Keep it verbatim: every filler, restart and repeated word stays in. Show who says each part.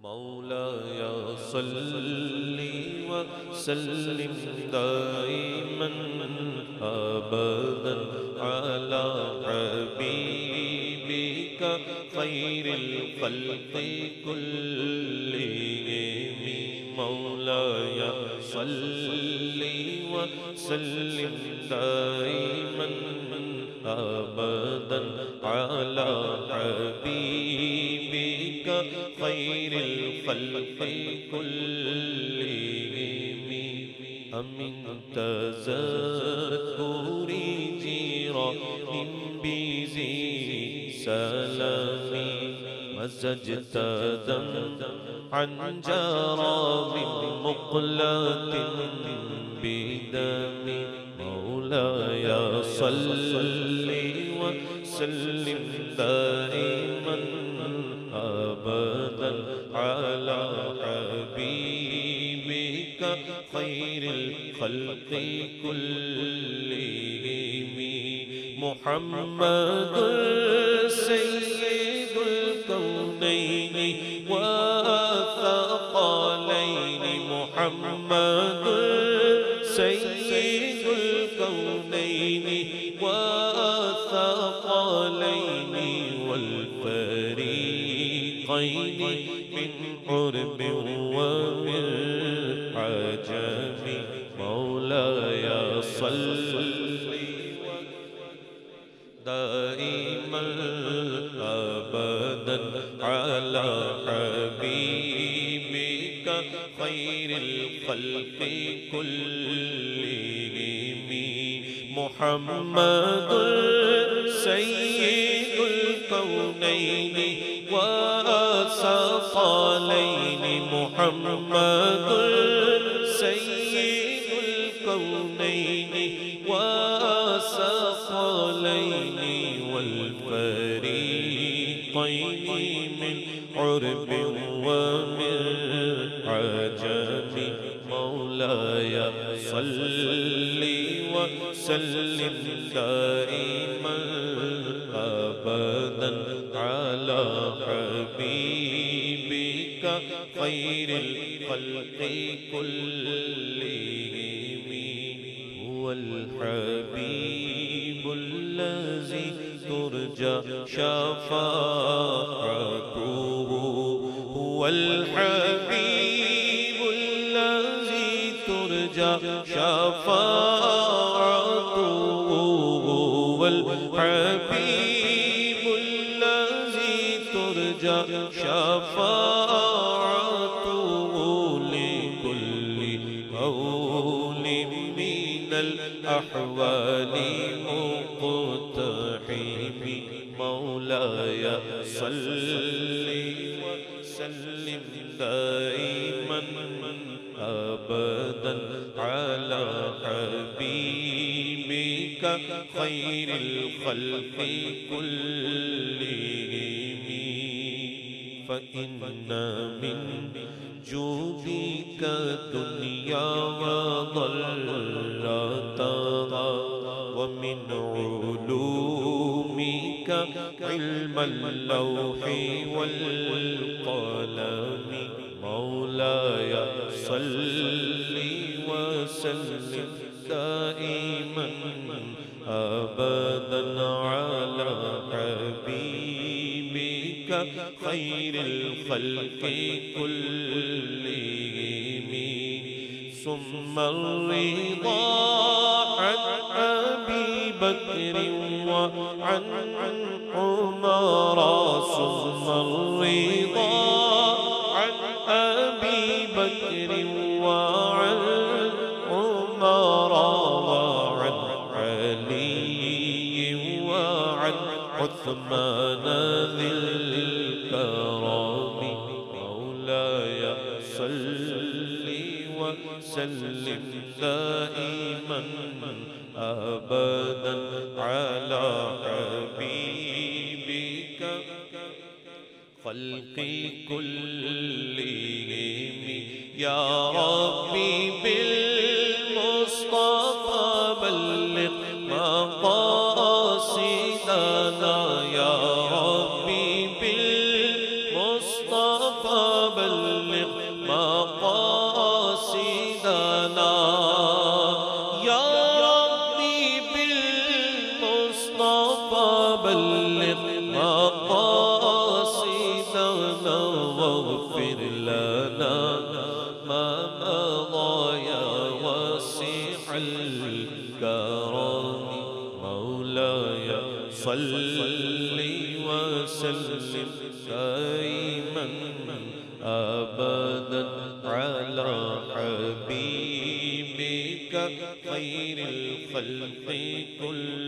Speaker 1: مولاي صل وسلم دائما أبدا على حبيبك خير الخلق كلهم مولاي صل وسلم دائما أبدا على حبيبك خير الخلق كلهم أمن تذكر جيران بذي سلام مزجت دم عن جراب مقلة بدم مولاي صل وسلم دائما أبدا على حبيبك خير الخلق كلهم محمد سيد الكونين والثقلين محمد سيد الكونين والثقلين والفريقين من قرب ومن عجم مولاي صل دائما أبدا على حبيبك خير الخلق كلهم محمد سيد الكونين والثقلين محمد سيد الكونين والثقلين والفريقين من عرب ومن عجم مولاي صل وسلم دائما أبدا على حبيبك خير الخلق كلهم هو الحبيب الذي ترجى شفاعته هو الحبيب الذي ترجى شفاعته هو الحبيب الذي ترجى شفاعته لكل قول من الأحوال مقتحم مولاي صل وسلم دائما أبدا على حبيبك خير الخلق كلهم فإن من جودك الدنيا وضرتها ومن علومك علم اللوح والقلم مولاي صل وسلم دائما أبدا على حبيبك خير الخلق كلهم ثم الرضا عن أبي بكر وعن عمر ثم الرضا عن أبي بكر وعن عمر وعن علي وعن عثمان ذي الكرام مولاي صل وسلم دائما أبدا على حبيبك خلق كلهم يا ربي بالمصطفى بلغ مقاصدنا يا ربي بالمصطفى بلغ مقاصدنا واغفر لنا ما مضى يا واسع الكرم مولاي صل وسلم دائما أبدا على حبيبك خير الخلق كل